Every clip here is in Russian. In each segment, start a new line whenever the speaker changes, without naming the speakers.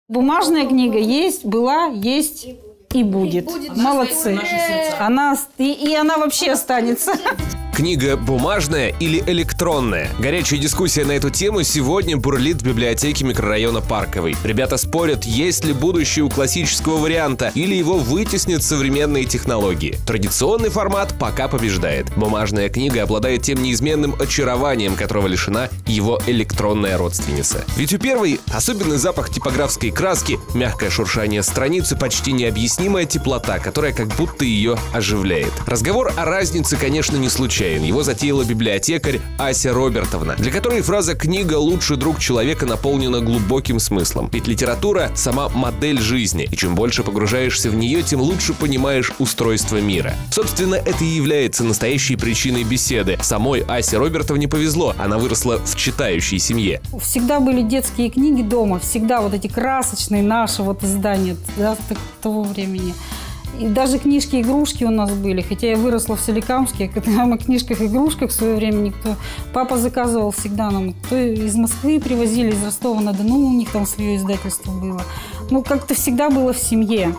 Бумажная книга есть, была, есть и будет. Молодцы. Она вообще останется.
Книга бумажная или электронная? Горячая дискуссия на эту тему сегодня бурлит в библиотеке микрорайона Парковый. Ребята спорят, есть ли будущее у классического варианта или его вытеснят современные технологии. Традиционный формат пока побеждает. Бумажная книга обладает тем неизменным очарованием, которого лишена его электронная родственница. Ведь у первой особенный запах типографской краски, мягкое шуршание страницы, почти необъяснимая теплота, которая как будто ее оживляет. Разговор о разнице, конечно, не случайен. Его затеяла библиотекарь Ася Робертовна, для которой фраза «книга – лучший друг человека» наполнена глубоким смыслом. Ведь литература – сама модель жизни, и чем больше погружаешься в нее, тем лучше понимаешь устройство мира. Собственно, это и является настоящей причиной беседы. Самой Асе Робертовне повезло, она выросла в читающей семье.
Всегда были детские книги дома, всегда вот эти красочные наши вот издания, да, того времени. И даже книжки-игрушки у нас были, хотя я выросла в Соликамске, когда мы о книжках-игрушках в свое время папа заказывал всегда нам, кто из Москвы привозили, из Ростова-на-Дону, у них там свое издательство было. Ну, как-то всегда было в семье.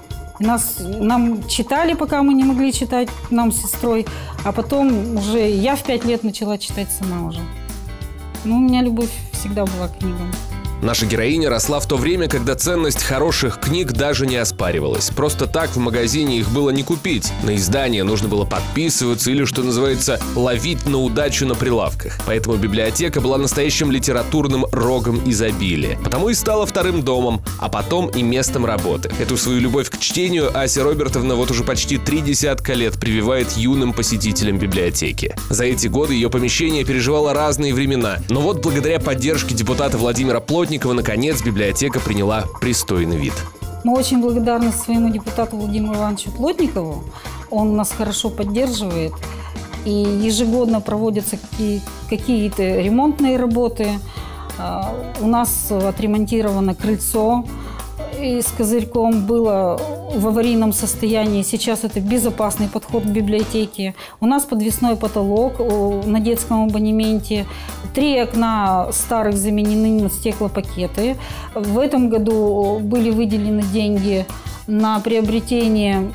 Нам читали, пока мы не могли читать, нам с сестрой, а потом уже я в 5 лет начала читать сама уже. Ну, у меня любовь всегда была к книгам.
Наша героиня росла в то время, когда ценность хороших книг даже не оспаривалась. Просто так в магазине их было не купить. На издание нужно было подписываться или, что называется, ловить на удачу на прилавках. Поэтому библиотека была настоящим литературным рогом изобилия. Потому и стала вторым домом, а потом и местом работы. Эту свою любовь к чтению Ася Робертовна вот уже почти 30 лет прививает юным посетителям библиотеки. За эти годы ее помещение переживало разные времена. Но вот благодаря поддержке депутата Владимира Плотникова наконец библиотека приняла пристойный вид.
Мы очень благодарны своему депутату Владимиру Ивановичу Плотникову. Он нас хорошо поддерживает. И ежегодно проводятся какие-то ремонтные работы. У нас отремонтировано крыльцо и с козырьком, было в аварийном состоянии. Сейчас это безопасный подход к библиотеке. У нас подвесной потолок на детском абонементе. 3 окна старых заменены на стеклопакеты. В этом году были выделены деньги на приобретение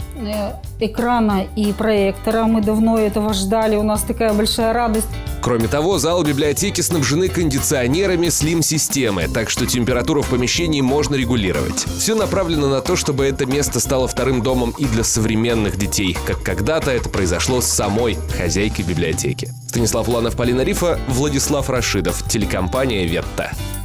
экрана и проектора. Мы давно этого ждали. У нас такая большая радость.
Кроме того, зал библиотеки снабжены кондиционерами слим-системы, так что температуру в помещении можно регулировать. Все направлено на то, чтобы это место стало вторым домом и для современных детей, как когда-то это произошло с самой хозяйкой библиотеки. Станислав Уланов, Полина Рифа, Владислав Рашидов, телекомпания «Ветта».